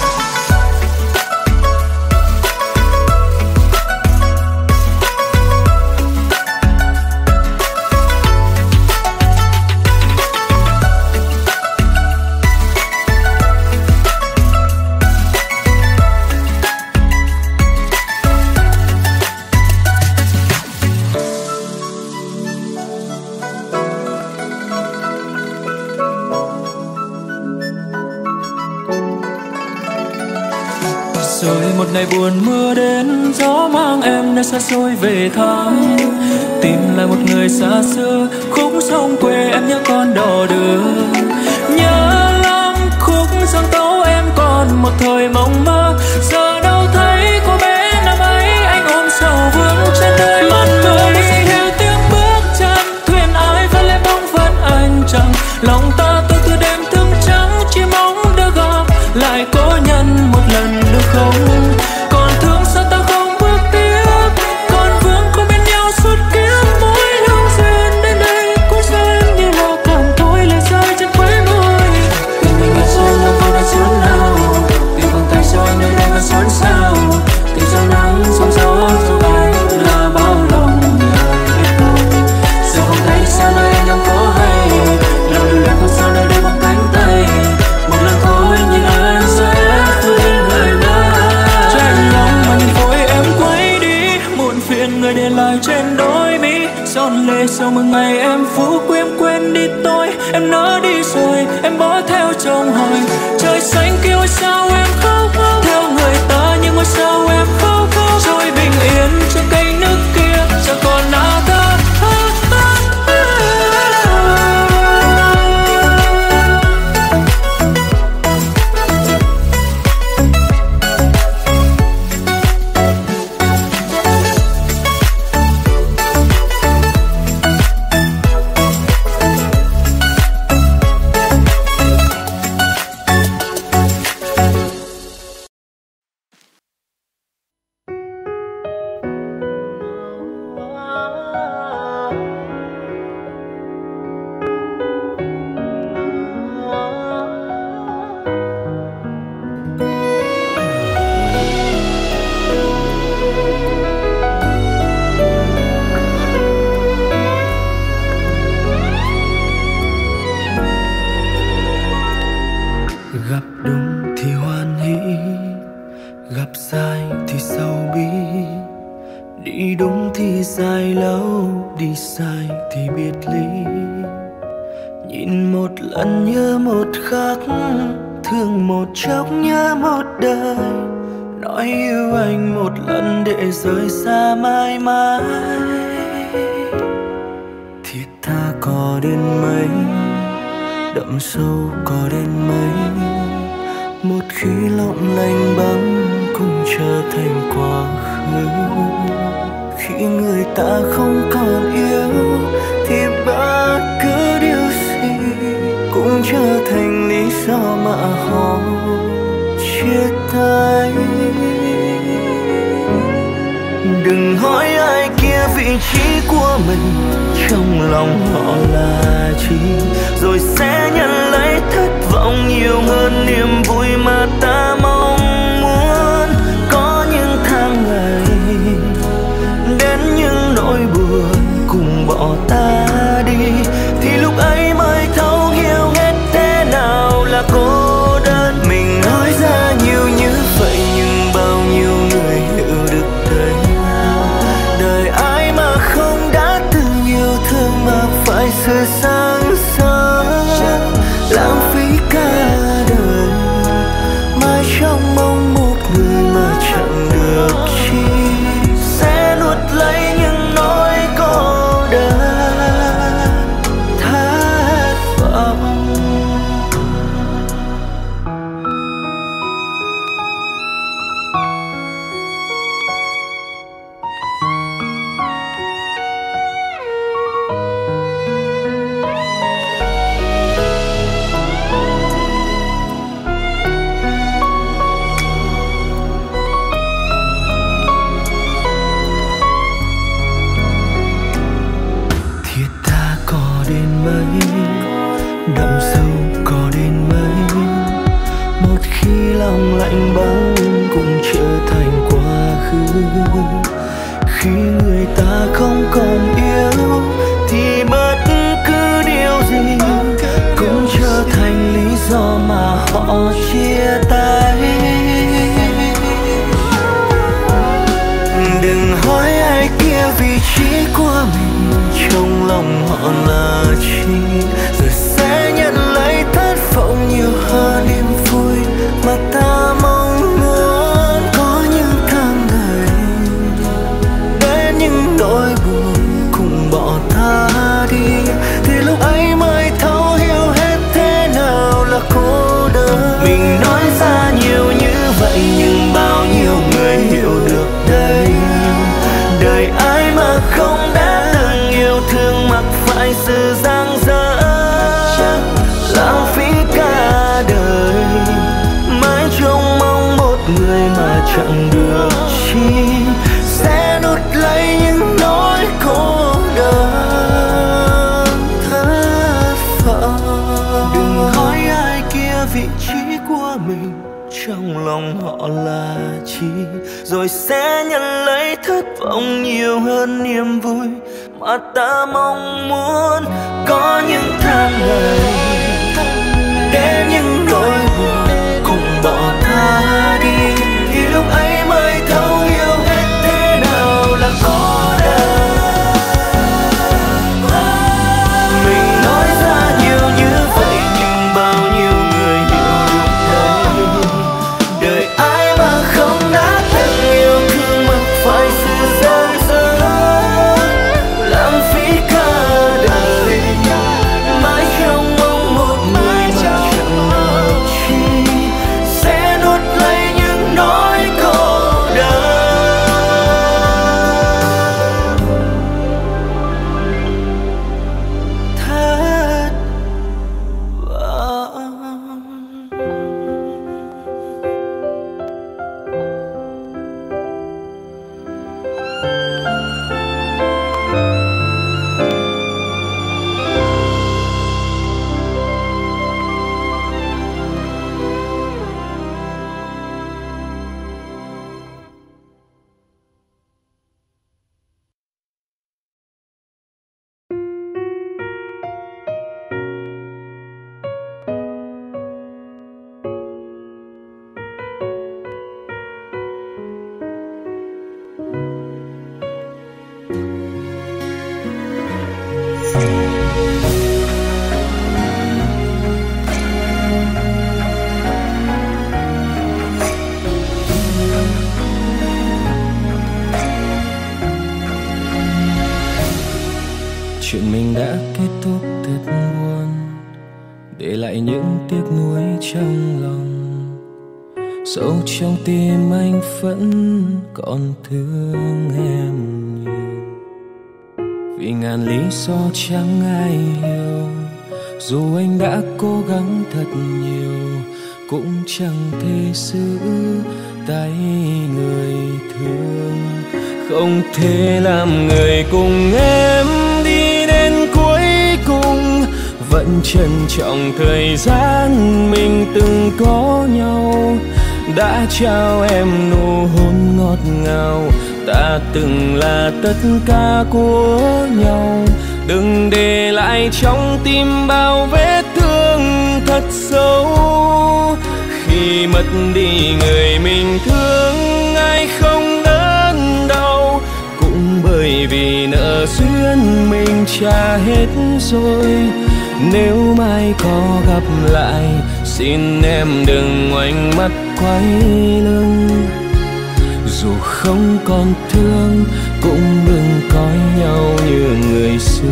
Rồi một ngày buồn mưa đến, gió mang em nơi xa xôi về thăm. Tìm lại một người xa xưa, khúc sông quê em nhớ con đò đưa. Nhớ lắm khúc sông tấu em còn một thời mộng mơ. Giờ đâu thấy cô bé năm ấy, anh ôm sầu vương trên đôi mắt người. Theo tiếng bước chân thuyền ai vẫn lên bóng vẫn anh chẳng. Lòng ta tôi từ đêm thương trắng chỉ mong được gặp lại cố nhân một lần được không. Còn thương sao ta không bước tiếp, còn vương không bên nhau suốt kiếp. Mỗi hương duyên đến đây cũng xem như là cảm thôi lại rơi trên khóe môi. Tình mình ở rồi lâu không đã chốn nào, tìm vòng tay rồi nơi đây vẫn xốn xao. Tìm gió nắng sóng gió dù bay là bao lòng người biết không. Giờ không thấy sao nơi anh đang có hay, lòng điều luyện không sao nơi đây bằng cánh tay. Một lần thôi nhìn anh sẽ thương người nào. Chạnh lòng mà nhìn vội em quay đi, muộn phiền người để lại trên đôi mi. Giòn lệ sau một ngày em phú quý em quên đi tôi. Em nỡ đi rồi em bỏ theo chồng hỏi. Trời xanh kia ôi sao em khóc, theo người ta nhưng ôi sao em khóc. Trôi bình yên trên cây nước kia, chẳng còn nào ta. thì biệt ly. Nhìn một lần nhớ một khắc, thương một chốc nhớ một đời. Nói yêu anh một lần để rời xa mãi mãi. Thiết tha có đến mấy, đậm sâu có đến mấy. Một khi lộng lành băng cũng trở thành quá khứ. Khi người ta không còn yêu thì bất cứ điều gì cũng trở thành lý do mà họ chia tay. Đừng hỏi ai kia vị trí của mình trong lòng họ là chi, rồi sẽ nhận lấy thất vọng nhiều hơn niềm vui mà ta mong muốn. Có những tháng ngày đến những nỗi buồn cùng bỏ ta đi, thì lúc ấy mới thấu hiểu hết thế nào là cô đơn. Mình nói ra nhiều như vậy nhưng bao nhiêu người hiểu được đấy. Đời ai mà không đã từng yêu thương mà phải sửa sáng sáng, lãng phí cả đời mãi trong mong một người mà chẳng được chi. Sẽ nuốt lấy những nỗi cô đơn thất vọng. Đậm sâu có đến mấy, một khi lòng lạnh băng cũng trở thành quá khứ. Khi người ta không còn yêu thì bất cứ điều gì cũng trở thành lý do mà họ chia tay. Đừng hỏi ai kia vị trí của mình trong lòng họ là chi, rồi sẽ nhận lấy thất vọng nhiều hơn niềm vui mà ta mong muốn. Có những tháng ngày đến những nỗi buồn cùng bỏ ta đi, thì lúc ấy mới thấu hiểu hết thế nào là cô đơn. Mình nói ra nhiều như vậy nhưng bao nhiêu người hiểu được đây. Đời ai mà không đã từng yêu thương mặc phải sự giang dở, lãng phí cả đời mãi trông mong một người mà chẳng được chi. Sẽ nuốt lấy những nỗi cô đơn thất vọng. Đừng hỏi ai kia vị trí của mình trong lòng họ là chi, rồi sẽ nhận lấy thất vọng nhiều hơn niềm vui mà ta mong muốn. Có những tháng ngày đến những nỗi buồn cùng bỏ ta đi, thì lúc ấy mới thấu hiểu hết thế nào là cô đơn. Mình nói ra nhiều như vậy nhưng bao nhiêu người hiểu được đây. Đời ai mà không đã từng yêu thương mà phải sự giang dở, lãng phí cả đời mãi trong mong một người mà chẳng Chuyện mình đã kết thúc thật buồn, để lại những tiếc nuối trong lòng. Sâu trong tim anh vẫn còn thương em nhiều, vì ngàn lý do chẳng ai hiểu. Dù anh đã cố gắng thật nhiều, cũng chẳng thể giữ tay người thương. Không thể làm người cùng em đi đến cuối cùng, vẫn trân trọng thời gian mình từng có nhau. Đã trao em nụ hôn ngọt ngào, ta từng là tất cả của nhau. Đừng để lại trong tim bao vết thương thật sâu. Khi mất đi người mình thương, ai không đớn đau, cũng bởi vì nợ duyên mình trả hết rồi. Nếu mai có gặp lại, xin em đừng ngoảnh mắt quay lưng. Dù không còn thương, cũng đừng coi nhau như người xưa.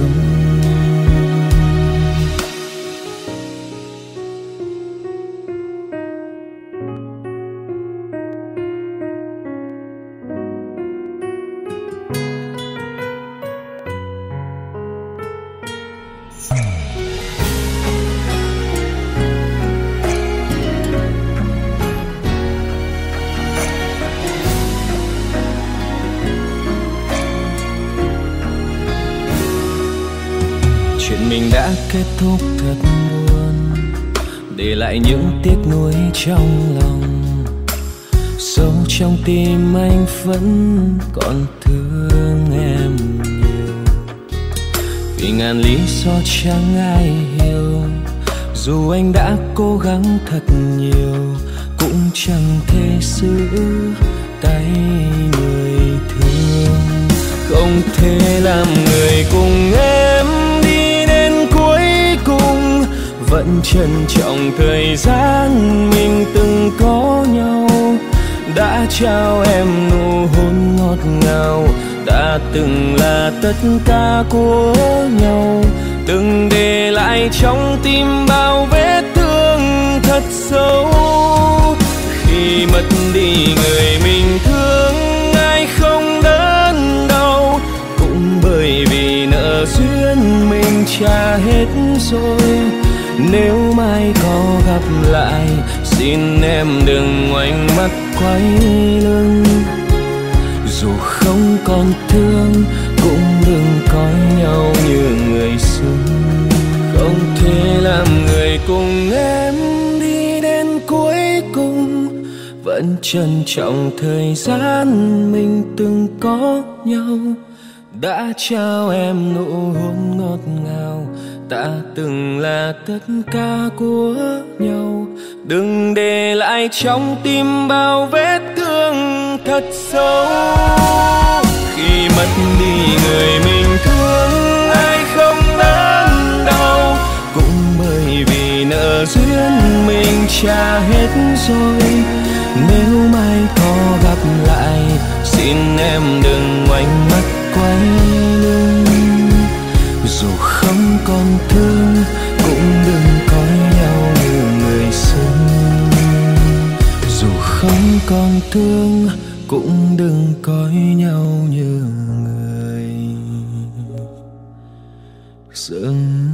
Chuyện mình đã kết thúc thật buồn, để lại những tiếc nuối trong lòng. Sâu trong tim anh vẫn còn thương em nhiều, vì ngàn lý do chẳng ai hiểu. Dù anh đã cố gắng thật nhiều, cũng chẳng thể giữ tay người thương. Không thể làm người cùng em đi đến cuối cùng, vẫn trân trọng thời gian mình từng có nhau. Đã trao em nụ hôn ngọt ngào, đã từng là tất cả của nhau. Đừng để lại trong tim bao vết thương thật sâu. Khi mất đi người mình thương, ai không đớn đau, cũng bởi vì nợ duyên mình trả hết rồi. Nếu mai có gặp lại, xin em đừng ngoảnh mắt quay lưng. Dù không còn thương, cũng đừng coi nhau như người xưa. Không thể làm người cùng em đi đến cuối cùng, vẫn trân trọng thời gian mình từng có nhau. Đã trao em nụ hôn ngọt ngào, ta từng là tất cả của nhau. Đừng để lại trong tim bao vết thương thật sâu. Khi mất đi người mình thương, ai không đớn đau, cũng bởi vì nợ duyên mình trả hết rồi. Nếu mai có gặp lại, xin em đừng ngoảnh mắt quay lưng. Dù không còn thương, cũng đừng coi nhau như người xưa. Dù không còn thương, cũng đừng coi nhau như người xưa.